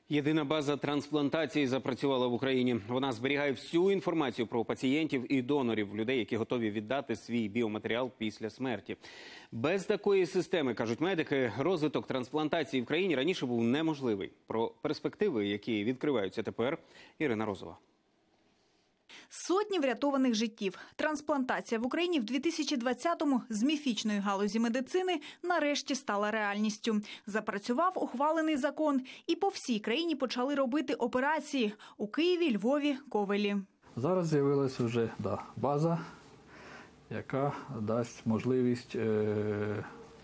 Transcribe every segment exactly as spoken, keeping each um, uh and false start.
Єдина база трансплантації запрацювала в Україні. Вона зберігає всю інформацію про пацієнтів і донорів, людей, які готові віддати свій біоматеріал після смерті. Без такої системи, кажуть медики, розвиток трансплантації в країні раніше був неможливий. Про перспективи, які відкриваються тепер, Ірина Розова. Сотні врятованих життів. Трансплантація в Україні в дві тисячі двадцятому з міфічної галузі медицини нарешті стала реальністю. Запрацював ухвалений закон, і по всій країні почали робити операції – у Києві, Львові, Ковелі. Зараз з'явилася вже да, база, яка дасть можливість е,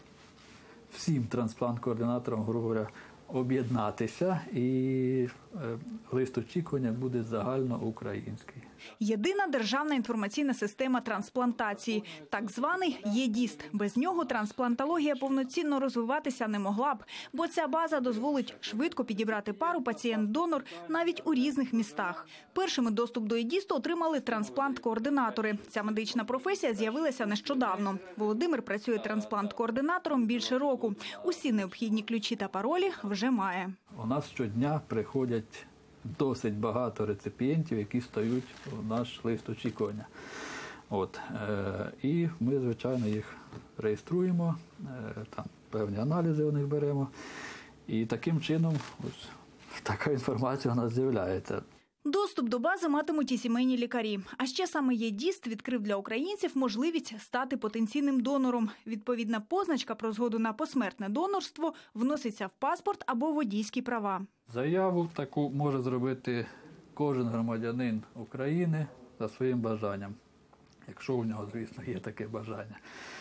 всім трансплант-координаторам, грубо говоря, об'єднатися, і е, лист очікування буде загальноукраїнський. Єдина державна інформаційна система трансплантації, так званий ЄДІСТ. Без нього трансплантологія повноцінно розвиватися не могла б, бо ця база дозволить швидко підібрати пару пацієнт-донор навіть у різних містах. Першими доступ до ЄДІСТу отримали трансплант-координатори. Ця медична професія з'явилася нещодавно. Володимир працює трансплант-координатором більше року. Усі необхідні ключі та паролі вже має. У нас щодня приходять досить багато реципієнтів, які стають у наш лист очікування. От, е, і ми, звичайно, їх реєструємо, е, там певні аналізи у них беремо. І таким чином ось така інформація у нас з'являється. Доступ до бази матимуть і сімейні лікарі. А ще саме ЄДІСТ відкрив для українців можливість стати потенційним донором. Відповідна позначка про згоду на посмертне донорство вноситься в паспорт або водійські права. Заяву таку може зробити кожен громадянин України за своїм бажанням, якщо у нього, звісно, є таке бажання.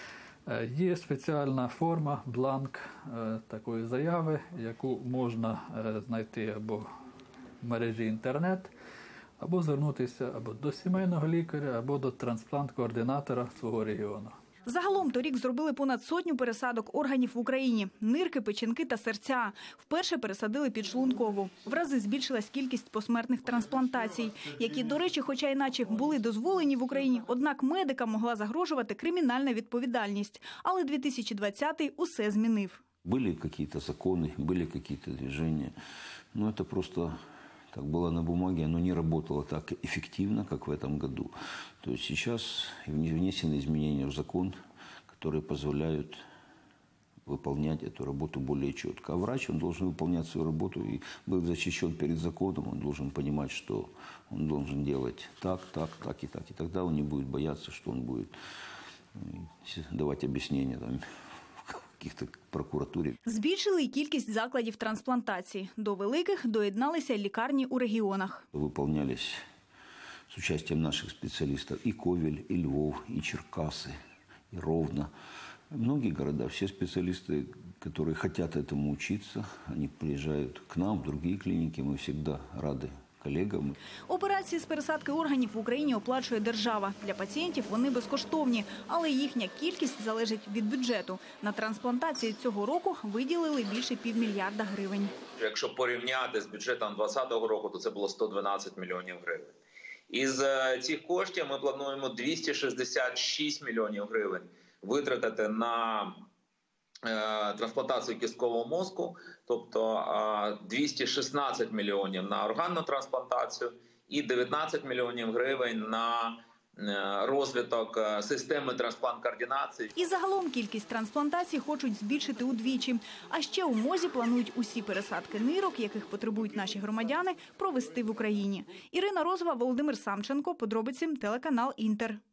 Є спеціальна форма, бланк такої заяви, яку можна знайти або в мережі інтернет, або звернутися або до сімейного лікаря, або до трансплант-координатора свого регіону. Загалом торік зробили понад сотню пересадок органів в Україні – нирки, печінки та серця. Вперше пересадили підшлункову. В рази збільшилась кількість посмертних трансплантацій, які, до речі, хоча й наче були дозволені в Україні, однак медикам могла загрожувати кримінальна відповідальність. Але дві тисячі двадцятий усе змінив. Були якісь закони, були якісь движення. Ну, це просто... Так было на бумаге, оно не работало так эффективно, как в этом году. То есть сейчас внесены изменения в закон, которые позволяют выполнять эту работу более четко. А врач, он должен выполнять свою работу и был защищен перед законом, он должен понимать, что он должен делать так, так, так и так. И тогда он не будет бояться, что он будет давать объяснения там, прокуратурі. Збільшили і кількість закладів трансплантації. До великих доєдналися лікарні у регіонах. Виконувалися з участием наших спеціалістів і Ковель, і Львов, і Черкаси, і Ровно. Многие города, все специалисты, которые хотят этому учиться, они приезжают к нам в другие клиники, мы всегда рады колегам. Операції з пересадки органів в Україні оплачує держава. Для пацієнтів вони безкоштовні, але їхня кількість залежить від бюджету. На трансплантацію цього року виділили більше півмільярда гривень. Якщо порівняти з бюджетом двадцятого року, то це було сто дванадцять мільйонів гривень. Із цих коштів ми плануємо двісті шістдесят шість мільйонів гривень витратити на трансплантацію кісткового мозку, тобто двісті шістнадцять мільйонів на органну трансплантацію і дев'ятнадцять мільйонів гривень на розвиток системи трансплант-координації. І загалом кількість трансплантацій хочуть збільшити удвічі. А ще у МОЗі планують усі пересадки нирок, яких потребують наші громадяни, провести в Україні. Ірина Розова, Володимир Самченко. Подробиці, телеканал «Інтер».